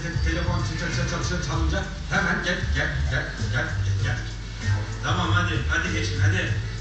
telefon çalınca hemen gel. Tamam hadi geçin hadi.